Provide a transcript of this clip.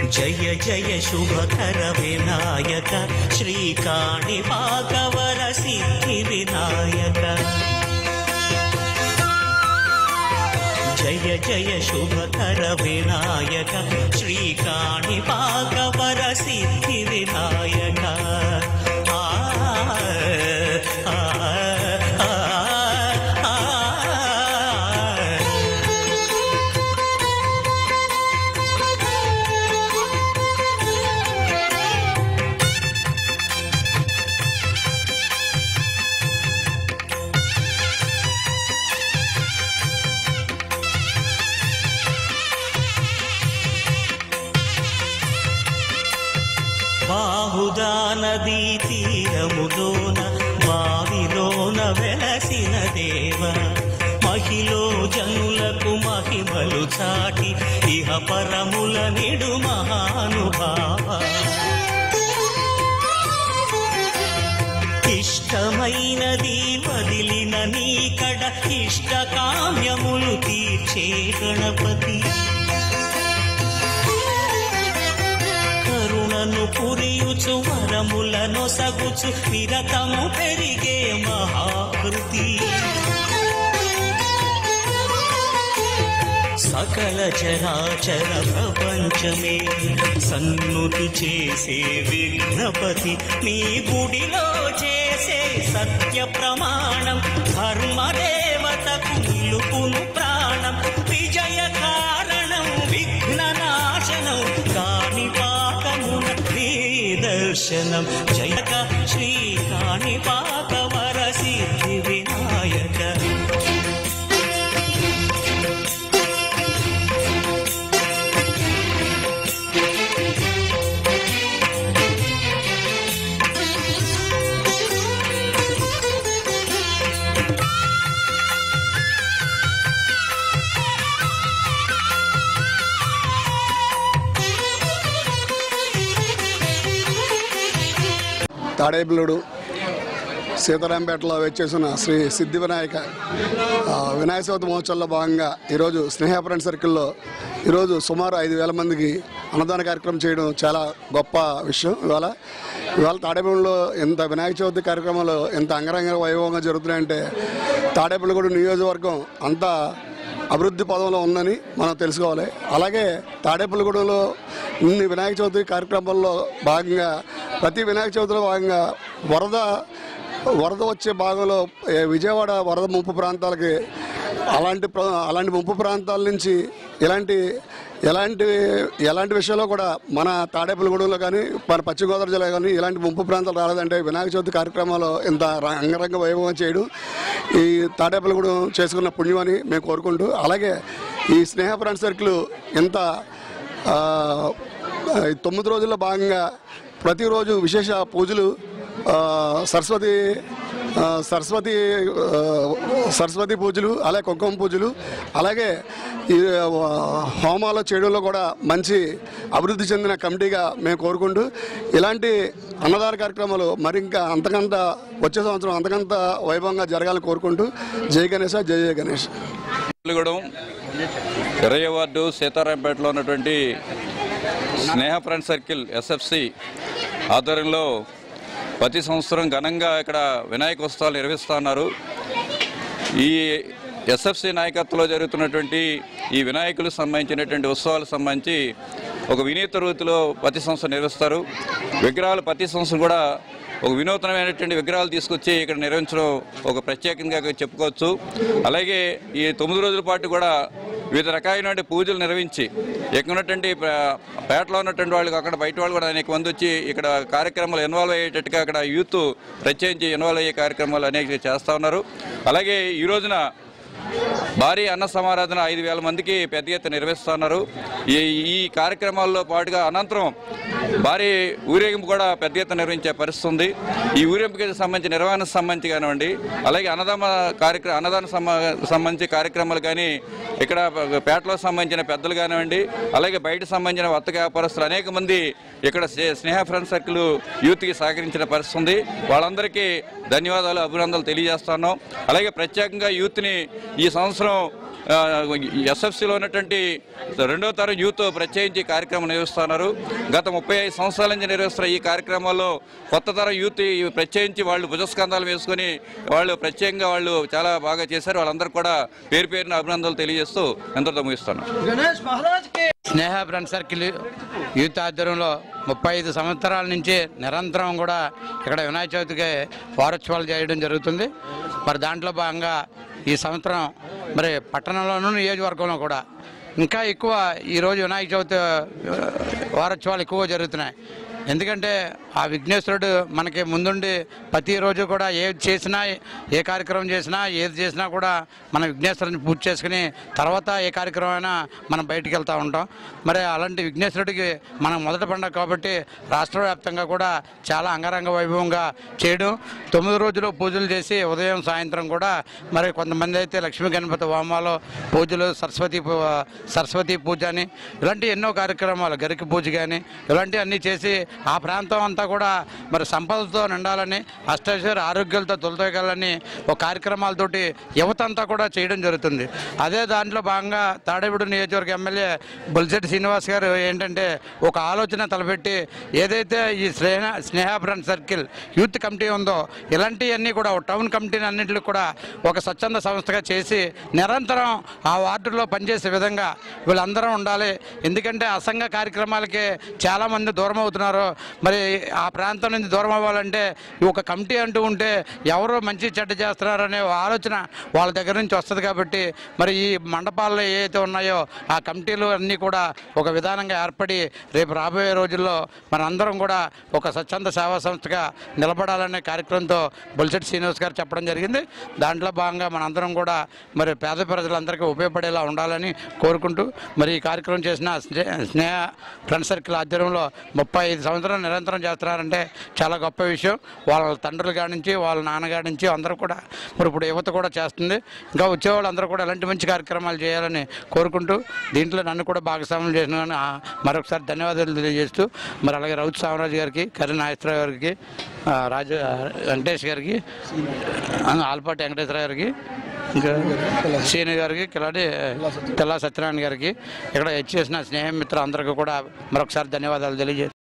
జయ జయ శుభకర వినాయక శ్రీకాణిపాకవర సిద్ధి వినాయక జయ జయ శుభకర వినాయక శ్రీకాణిపాకవర సిద్ధి వినాయక బాహుదా నదీ తీరములోన బావిలోన వెలసిన దేవ మహిలో జనులకు మహిమలు చాటి ఇహ పరముల నిడు మహానుభావ ఇష్టమైనది వదిలిన నీకడ ఇష్ట కామ్యములు తీర్చే గణపతి కరుణను పురియుచు వరములను సగుచు నిరతము పెరిగే మహాకృతి సకల చరాచర ప్రపంచమే సన్నుతి చేసే విఘ్నపతి నీ గుడిలో చేసే సత్య ప్రమాణం ధర్మదేవతకు నిలుపును ప్రాణం విజయ కారణం విఘ్ననాశనం కాణిపాకమున దర్శనం జయక శ్రీ కాణిపాకవర సిద్ధి వినాయక తాడేపల్లుడు సీతారాంపేటలో వచ్చేసిన శ్రీ సిద్ధి వినాయక వినాయక చవితి మహోత్సవంలో భాగంగా ఈరోజు స్నేహ ఫ్రెండ్ సర్కిల్లో ఈరోజు సుమారు 5,000 మందికి అన్నదాన కార్యక్రమం చేయడం చాలా గొప్ప విషయం. ఇవాళ తాడేపల్లిలో ఇంత వినాయక చవితి కార్యక్రమాలు ఎంత అంగరంగ వైభవంగా జరుగుతున్నాయంటే తాడేపల్లిగూడెం నియోజకవర్గం అంతా అభివృద్ధి పదంలో ఉందని మనం తెలుసుకోవాలి. అలాగే తాడేపల్లిగూడెంలో ఇన్ని వినాయక చవితి కార్యక్రమాల్లో భాగంగా ప్రతి వినాయక చవితిలో భాగంగా వరద వచ్చే భాగంలో విజయవాడ వరద ముంపు ప్రాంతాలకి అలాంటి ముంపు ప్రాంతాల నుంచి ఎలాంటి విషయంలో కూడా మన తాడేపల్లిగూడెంలో కానీ మన పశ్చిమ గోదావరి జిల్లా కానీ ఇలాంటి ముంపు ప్రాంతాలు రాలేదంటే వినాయక చవితి కార్యక్రమాలు ఇంత అంగరంగ వైభవం చేయడం ఈ తాడేపల్లిగూడెం చేసుకున్న పుణ్యం అని మేము కోరుకుంటూ, అలాగే ఈ స్నేహ ఫ్రెండ్ సర్కిల్ ఇంత 9 రోజుల్లో భాగంగా ప్రతిరోజు విశేష పూజలు, సరస్వతి పూజలు, అలాగే కుంకుమ పూజలు, అలాగే ఈ హోమాలు చేయడంలో కూడా మంచి అభివృద్ధి చెందిన కమిటీగా మేము కోరుకుంటూ ఇలాంటి అన్నదాన కార్యక్రమాలు మరింకా అంతకంత వచ్చే సంవత్సరం అంతకంత వైభవంగా జరగాలని కోరుకుంటూ జై గణేశ జై జై గణేష్. 20వ వార్డు సీతారాంపేటలో ఉన్నటువంటి స్నేహ ఫ్రెండ్ సర్కిల్ ఎస్ఎఫ్సి ఆధ్వర్యంలో ప్రతి సంవత్సరం ఘనంగా ఇక్కడ వినాయక ఉత్సవాలు నిర్వహిస్తున్నారు. ఈ ఎస్ఎఫ్సి నాయకత్వంలో జరుగుతున్నటువంటి ఈ వినాయకులకు సంబంధించినటువంటి ఉత్సవాలకు సంబంధించి ఒక వినూత్న రీతిలో ప్రతి సంవత్సరం నిర్వహిస్తారు. విగ్రహాలు ప్రతి సంవత్సరం కూడా ఒక వినూత్నమైనటువంటి విగ్రహాలు తీసుకొచ్చి ఇక్కడ నిర్వహించడం ఒక ప్రత్యేకంగా చెప్పుకోవచ్చు. అలాగే ఈ 9 రోజుల పాటు కూడా వివిధ రకాలైన పూజలు నిర్వహించి ఇక్కడ ఉన్నటువంటి పేటలో ఉన్నటువంటి వాళ్ళు అక్కడ బయట వాళ్ళు కూడా అనేక మంది వచ్చి ఇక్కడ కార్యక్రమాలు ఇన్వాల్వ్ అయ్యేటట్టుగా అక్కడ యూత్ ప్రత్యేకించి ఇన్వాల్వ్ అయ్యే కార్యక్రమాలు అనేక చేస్తూ ఉన్నారు. అలాగే ఈ రోజున భారీ అన్న సమారాధన 5,000 మందికి పెద్ద ఎత్తున నిర్వహిస్తున్నారు. ఈ కార్యక్రమాల్లో పాటుగా అనంతరం భారీ ఊరేగింపు కూడా పెద్ద ఎత్తున నిర్వహించే పరిస్థితి ఉంది. ఈ ఊరేగింపుకి సంబంధించి నిర్వహణకు సంబంధించి కానివ్వండి, అలాగే అన్నదాన సంబంధించి కార్యక్రమాలు కానీ ఇక్కడ పేటలో సంబంధించిన పెద్దలు కానివ్వండి, అలాగే బయట సంబంధించిన వర్తక వ్యాపారస్తులు అనేక మంది ఇక్కడ స్నేహ ఫ్రెండ్ సర్కిల్ యూత్కి సహకరించిన పరిస్థితి ఉంది. వాళ్ళందరికీ ధన్యవాదాలు, అభినందనలు తెలియజేస్తున్నాం. అలాగే ప్రత్యేకంగా యూత్ని ఈ సంవత్సరం ఎస్ఎఫ్సిలో ఉన్నటువంటి 2వ తరం యూత్ ప్రత్యేకించి కార్యక్రమం నిర్వహిస్తున్నారు. గత 35 సంవత్సరాల నుంచి నిర్వహిస్తున్న ఈ కార్యక్రమాల్లో కొత్త తరం యూత్ ప్రత్యేకించి వాళ్ళు భుజస్కంధాలు వేసుకొని వాళ్ళు ప్రత్యేకంగా వాళ్ళు చాలా బాగా చేశారు. వాళ్ళందరూ కూడా పేరు పేరున అభినందనలు తెలియజేస్తూ ఎంతో ముగిస్తాను. స్నేహ ఫ్రెండ్ సర్కిల్ యూత్ ఆధ్వర్యంలో 35 సంవత్సరాల నుంచి నిరంతరం కూడా ఇక్కడ వినాయక చవితికి వారోత్సవాలు చేయడం జరుగుతుంది. మరి దాంట్లో భాగంగా ఈ సంవత్సరం మరి పట్టణంలోనూ నియోజకవర్గంలో కూడా ఇంకా ఎక్కువ ఈరోజు వినాయక చవితి వారోత్సవాలు ఎక్కువ జరుగుతున్నాయి. ఎందుకంటే ఆ విఘ్నేశ్వరుడు మనకి ముందుండి ప్రతిరోజు కూడా ఏది చేసినా ఏ కార్యక్రమం చేసినా ఏది చేసినా కూడా మన విఘ్నేశ్వరుని పూజ చేసుకుని తర్వాత ఏ కార్యక్రమం అయినా మనం బయటికి వెళ్తూ ఉంటాం. మరి అలాంటి విఘ్నేశ్వరుడికి మనం మొదటి పండుగ కాబట్టి రాష్ట్ర వ్యాప్తంగా కూడా చాలా అంగరంగ వైభవంగా చేయడం, 9 రోజులు పూజలు చేసి ఉదయం సాయంత్రం కూడా మరి కొంతమంది అయితే లక్ష్మీ గణపతి హోమాలు పూజలు సరస్వతి పూజ అని ఇలాంటి ఎన్నో కార్యక్రమాలు గరికి పూజ కానీ ఇలాంటివి అన్నీ చేసి ఆ ప్రాంతం అంతా కూడా మరి సంపదతో నిండాలని అష్టైశ్వర్య ఆరోగ్యాలతో తొలతోగాలని ఒక కార్యక్రమాలతోటి యువత అంతా కూడా చేయడం జరుగుతుంది. అదే దాంట్లో భాగంగా తాడేపూడి నియోజకవర్గ ఎమ్మెల్యే బొలిశెట్టి శ్రీనివాస్ గారు ఏంటంటే ఒక ఆలోచన తలపెట్టి ఏదైతే ఈ Sneha friend circle youth committee ఉందో ఇలాంటివన్నీ కూడా టౌన్ కమిటీని అన్నింటినీ కూడా ఒక స్వచ్ఛంద సంస్థగా చేసి నిరంతరం ఆ వార్డుల్లో పనిచేసే విధంగా వీళ్ళందరం ఉండాలి. ఎందుకంటే అసంఘ కార్యక్రమాలకి చాలామంది దూరం అవుతున్నారు. మరి ఆ ప్రాంతం నుంచి దూరం అవ్వాలంటే ఒక కమిటీ అంటూ ఉంటే ఎవరు మంచి చెడ్డ చేస్తున్నారనే ఆలోచన వాళ్ళ దగ్గర నుంచి వస్తుంది. కాబట్టి మరి ఈ మండపాల్లో ఏవైతే ఉన్నాయో ఆ కమిటీలు అన్నీ కూడా ఒక విధానంగా ఏర్పడి రేపు రాబోయే రోజుల్లో మనందరం కూడా ఒక స్వచ్ఛంద సేవా సంస్థగా నిలబడాలనే కార్యక్రమంతో బొలిశెట్టి శ్రీనివాస్ గారు చెప్పడం జరిగింది. దాంట్లో భాగంగా మనందరం కూడా మరి పేద ప్రజలందరికీ ఉపయోగపడేలా ఉండాలని కోరుకుంటూ మరి ఈ కార్యక్రమం చేసిన స్నేహ ఫ్రెండ్ సర్కిల్ ఆధ్వర్యంలో 35 సంవత్సరాలు నిరంతరం చేస్తున్నారంటే చాలా గొప్ప విషయం. వాళ్ళ తండ్రుల కాడి నుంచి వాళ్ళ నాన్నగారి నుంచి అందరూ కూడా మరి ఇప్పుడు యువత కూడా చేస్తుంది. ఇంకా వచ్చేవాళ్ళు అందరూ కూడా ఎలాంటి మంచి కార్యక్రమాలు చేయాలని కోరుకుంటూ దీంట్లో నన్ను కూడా భాగస్వామ్యం చేసిన మరొకసారి ధన్యవాదాలు తెలియజేస్తూ మరి అలాగే రౌత్ సామరాజు గారికి, కర్రీ నాగేశ్వరరావు గారికి, వెంకటేష్ గారికి, ఆల్పాటి వెంకటేశ్వరరావు గారికి, ఇంకా శ్రీని గారికి, తెల్లా సత్యనారాయణ గారికి, ఇక్కడ చేసిన స్నేహమిత్రులు అందరికీ కూడా మరొకసారి ధన్యవాదాలు తెలియజేస్తాను.